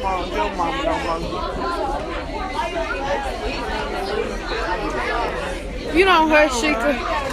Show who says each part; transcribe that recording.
Speaker 1: Your mama don't want you.
Speaker 2: You don't hurt Sheikah.